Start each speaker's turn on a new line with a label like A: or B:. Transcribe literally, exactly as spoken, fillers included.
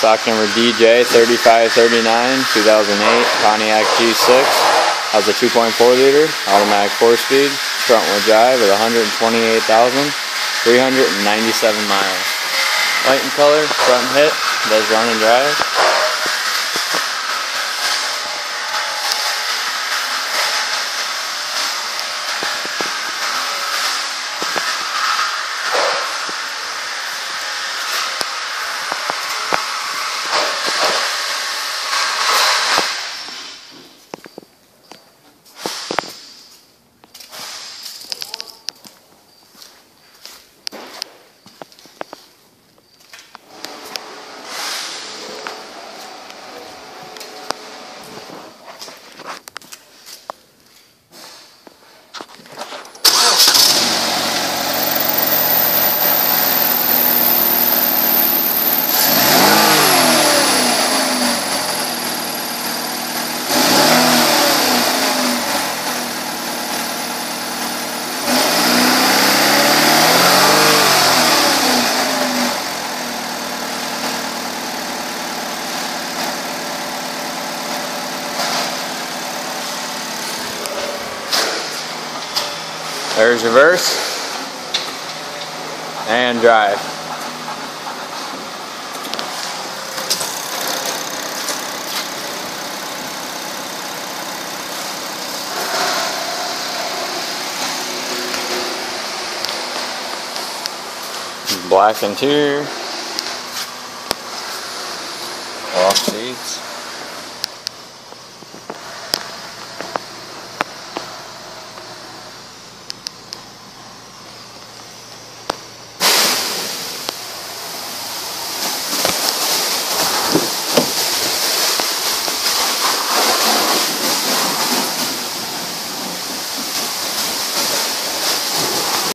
A: Stock number D J thirty-five thirty-nine, two thousand eight Pontiac G six. Has a two point four liter, automatic four speed, front wheel drive with one hundred twenty-eight thousand three hundred ninety-seven miles. White in color, front hit, does run and drive. There's reverse and drive. Black interior, off seats.